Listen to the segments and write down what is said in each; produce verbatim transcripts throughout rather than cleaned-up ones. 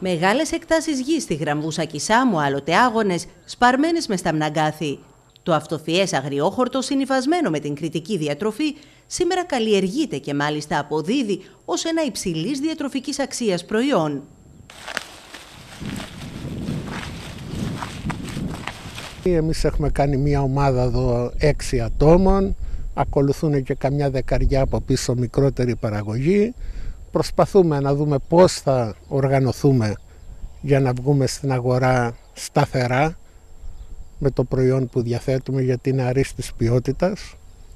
Μεγάλες εκτάσεις γης στη Γραμβούσα και Σάμου, άλλοτε άγονες, σπαρμένες με σταμναγκάθι. Το αυτοφυές αγριόχορτο, συνυφασμένο με την κριτική διατροφή, σήμερα καλλιεργείται και μάλιστα αποδίδει ως ένα υψηλής διατροφικής αξίας προϊόν. Εμείς έχουμε κάνει μια ομάδα εδώ έξι ατόμων, ακολουθούν και καμιά δεκαριά από πίσω μικρότερη παραγωγή. Προσπαθούμε να δούμε πώς θα οργανωθούμε για να βγούμε στην αγορά σταθερά με το προϊόν που διαθέτουμε, γιατί είναι αρίστης ποιότητας.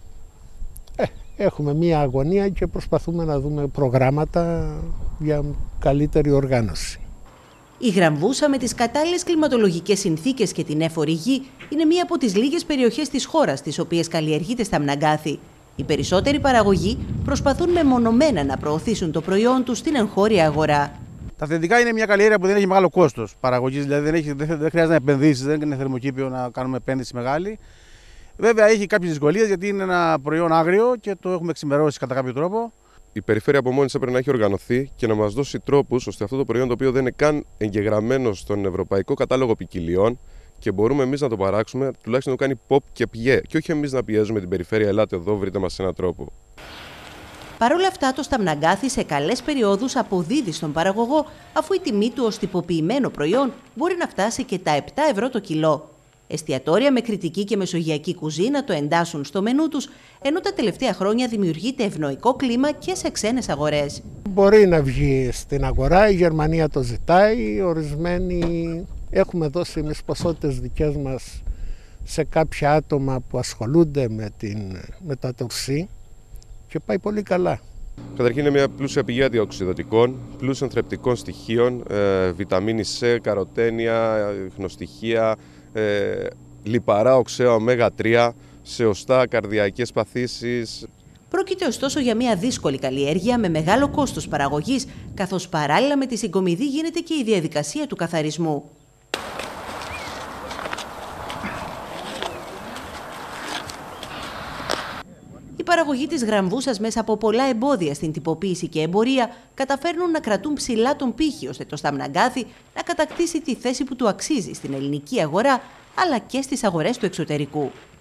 Ε, έχουμε μία αγωνία και προσπαθούμε να δούμε προγράμματα για καλύτερη οργάνωση. Η Γραμβούσα, με τις κατάλληλες κλιματολογικές συνθήκες και την έφορη γη, είναι μία από τις λίγες περιοχές της χώρας τις οποίες καλλιεργείται σταμναγκάθι. Οι περισσότεροι παραγωγοί προσπαθούν μεμονωμένα να προωθήσουν το προϊόν τους στην εγχώρια αγορά. Τα αυθεντικά είναι μια καλλιέργεια που δεν έχει μεγάλο κόστος παραγωγής, δηλαδή δεν, έχει, δεν χρειάζεται να επενδύσεις, δεν είναι θερμοκήπιο να κάνουμε επένδυση μεγάλη. Βέβαια έχει κάποιες δυσκολίες γιατί είναι ένα προϊόν άγριο και το έχουμε εξημερώσει κατά κάποιο τρόπο. Η περιφέρεια από μόνη της έπρεπε να έχει οργανωθεί και να μας δώσει τρόπους ώστε αυτό το προϊόν, το οποίο δεν είναι καν εγγεγραμμένο στον Ευρωπαϊκό Κατάλογο Ποικιλιών και μπορούμε εμείς να το παράξουμε, τουλάχιστον να το κάνει pop και πιέ. Και όχι εμείς να πιέζουμε την περιφέρεια, ελάτε εδώ, βρείτε μας έναν τρόπο. Παρ' όλα αυτά, το σταμναγκάθι σε καλές περιόδους αποδίδει στον παραγωγό, αφού η τιμή του ως τυποποιημένο προϊόν μπορεί να φτάσει και τα επτά ευρώ το κιλό. Εστιατόρια με κρητική και μεσογειακή κουζίνα το εντάσσουν στο μενού τους, ενώ τα τελευταία χρόνια δημιουργείται ευνοϊκό κλίμα και σε ξένες αγορές. Μπορεί να βγει στην αγορά, η Γερμανία το ζητάει, ορισμένοι έχουμε δώσει εμείς ποσότητες δικές μας σε κάποια άτομα που ασχολούνται με, την, με τα τουρσί και πάει πολύ καλά. Καταρχήν είναι μια πλούσια πηγή αντιοξυδοτικών, πλούσιων θρεπτικών στοιχείων, ε, βιταμίνη C, καροτένια, ιχνοστοιχεία, ε, λιπαρά οξέα ωμέγα τρία, σε οστά, καρδιακές παθήσεις. Πρόκειται ωστόσο για μια δύσκολη καλλιέργεια με μεγάλο κόστος παραγωγής, καθώς παράλληλα με τη συγκομιδή γίνεται και η διαδικασία του καθαρισμού. Οι παραγωγοί της Γραμβούσας, μέσα από πολλά εμπόδια στην τυποποίηση και εμπορία, καταφέρνουν να κρατούν ψηλά τον πύχη ώστε το σταμναγκάθι να κατακτήσει τη θέση που του αξίζει στην ελληνική αγορά, αλλά και στις αγορές του εξωτερικού.